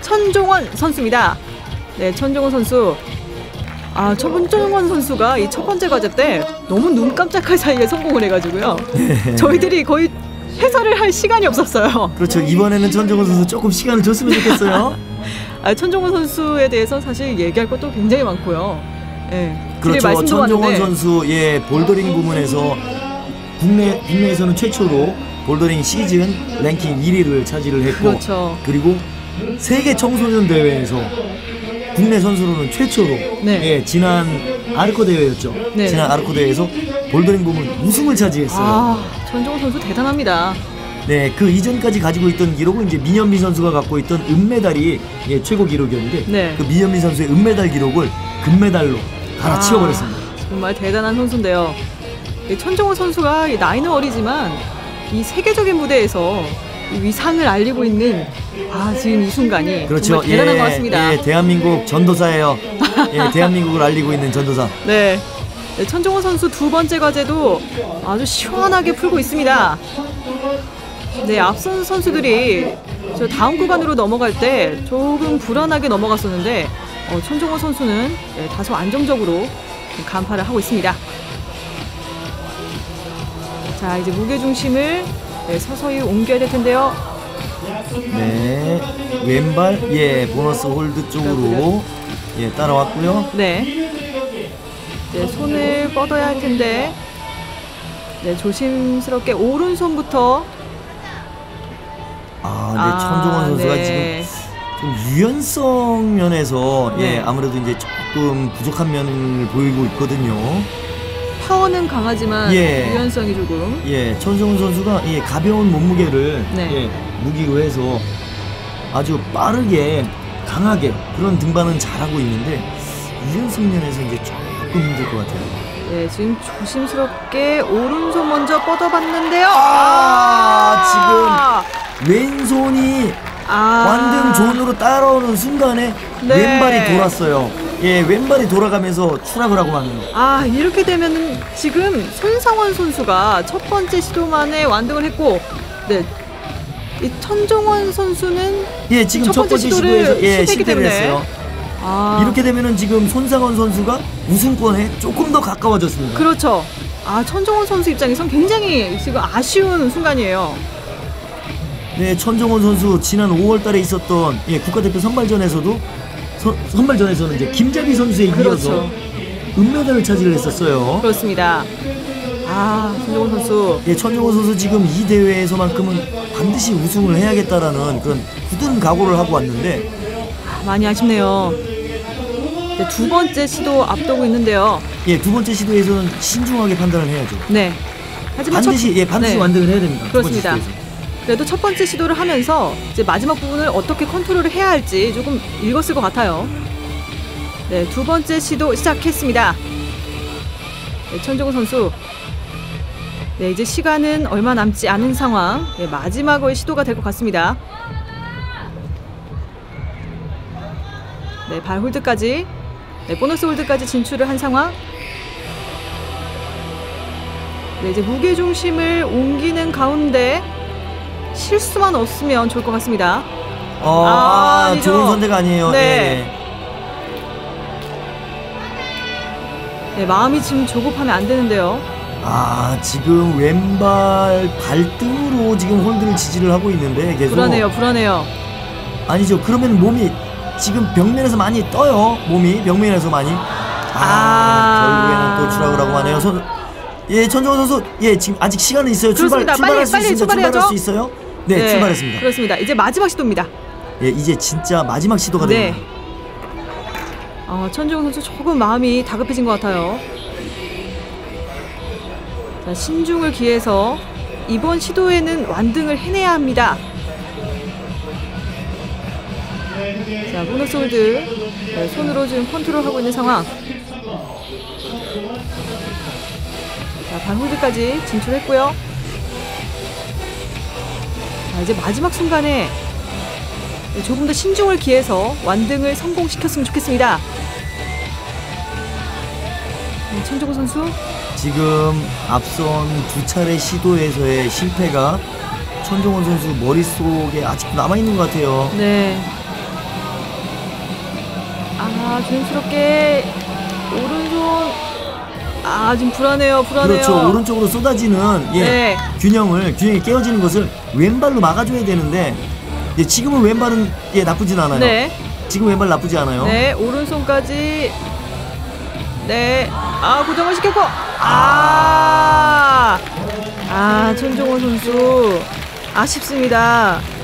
천종원 선수입니다. 네, 천종원 선수. 천종원 선수가 이 첫 번째 과제 때 너무 눈 깜짝할 사이에 성공을 해가지고요. 네. 저희들이 거의 해설을 할 시간이 없었어요. 그렇죠. 이번에는 천종원 선수 조금 시간을 줬으면 좋겠어요. 천종원 선수에 대해서 사실 얘기할 것도 굉장히 많고요. 네, 그렇죠. 천종원 선수 볼더링 부문에서 국내에서는 최초로 볼더링 시즌 랭킹 1위를 차지를 했고, 그렇죠. 그리고 세계 청소년 대회에서 국내 선수로는 최초로 지난 아르코 대회였죠. 네. 지난 아르코 대회에서 볼더링 부문 우승을 차지했어요. 천종원 선수 대단합니다. 네, 그 이전까지 가지고 있던 기록은 이제 민현미 선수가 갖고 있던 은메달이 최고 기록이었는데, 그 민현미 선수의 은메달 기록을 금메달로 갈아치워버렸습니다. 정말 대단한 선수인데요. 천종원 선수가 나이는 어리지만 이 세계적인 무대에서 이 위상을 알리고 있는 지금 이 순간이 그렇죠. 정말 대단한 것 같습니다. 대한민국 전도사예요. 대한민국을 알리고 있는 전도사. 네, 천종원 선수 두 번째 과제도 아주 시원하게 풀고 있습니다. 네, 앞선 선수들이 저 다음 구간으로 넘어갈 때 조금 불안하게 넘어갔었는데 천종원 선수는 다소 안정적으로 간파를 하고 있습니다. 자, 이제 무게중심을 서서히 옮겨야 될 텐데요. 네, 왼발 보너스 홀드 쪽으로 따라왔고요. 네, 손을 뻗어야 할 텐데 조심스럽게 오른손부터. 천종원 선수가 지금 좀 유연성 면에서 아무래도 이제 조금 부족한 면을 보이고 있거든요. 파워는 강하지만 유연성이 조금. 천종원 선수가 가벼운 몸무게를 무기로 해서 아주 빠르게 강하게 그런 등반은 잘하고 있는데, 유연성 면에서 이제 조금 힘들 것 같아요. 네, 지금 조심스럽게 오른손 먼저 뻗어봤는데요. 지금 왼손이 완등 존으로 따라오는 순간에 왼발이 돌았어요. 왼발이 돌아가면서 추락을 하고 마네요. 이렇게 되면 지금 손상원 선수가 첫 번째 시도만에 완등을 했고, 이 천종원 선수는 지금 첫 번째 시도에서 실패를 했어요. 이렇게 되면은 지금 손상원 선수가 우승권에 조금 더 가까워졌습니다. 그렇죠. 천종원 선수 입장에선 굉장히 지금 아쉬운 순간이에요. 네, 천종원 선수 지난 5월달에 있었던 국가대표 선발전에서는 이제 김자비 선수에 이어서 은메달을 차지를 했었어요. 그렇습니다. 천종원 선수. 천종원 선수 지금 이 대회에서만큼은 반드시 우승을 해야겠다라는 그런 굳은 각오를 하고 왔는데, 많이 아쉽네요. 두 번째 시도 앞두고 있는데요. 두 번째 시도에서는 신중하게 판단을 해야죠. 네. 하지만 반드시 완등을 해야 됩니다. 그렇습니다. 그래도 첫 번째 시도를 하면서 이제 마지막 부분을 어떻게 컨트롤을 해야 할지 조금 읽었을 것 같아요. 네, 두 번째 시도 시작했습니다. 천종원 선수. 이제 시간은 얼마 남지 않은 상황. 마지막의 시도가 될 것 같습니다. 발 홀드까지, 보너스 홀드까지 진출을 한 상황. 이제 무게중심을 옮기는 가운데 실수만 없으면 좋을 것 같습니다. 좋은 선택 아니에요. 마음이 지금 조급하면 안 되는데요. 지금 왼발 발등으로 지금 홀드를 지지를 하고 있는데 계속. 불안해요. 아니죠. 그러면 몸이 지금 벽면에서 많이 떠요. 벽면에서 많이. 결국에는 또 추락을 하고 마네요. 천종원 선수, 지금 아직 시간은 있어요. 출발할 수 있어요? 네, 출발했습니다. 그렇습니다. 이제 마지막 시도입니다. 이제 진짜 마지막 시도가 됩니다. 천종원 선수 조금 마음이 다급해진 것 같아요. 자, 신중을 기해서 이번 시도에는 완등을 해내야 합니다. 자, 보너스 홀드. 손으로 지금 컨트롤하고 있는 상황. 자, 발 홀드까지 진출했고요. 자, 이제 마지막 순간에 조금 더 신중을 기해서 완등을 성공시켰으면 좋겠습니다. 천종원 선수. 지금 앞선 두 차례 시도에서의 실패가 천종원 선수 머릿속에 아직도 남아있는 것 같아요. 조심스럽게 오른손. 좀 불안해요. 그렇죠. 오른쪽으로 쏟아지는 네. 균형이 깨어지는 것을 왼발로 막아줘야 되는데 지금은 왼발은 나쁘진 않아요. 네. 지금 왼발 나쁘지 않아요. 네, 오른손까지. 네, 고정을 시켰고. 천종원 선수 아쉽습니다.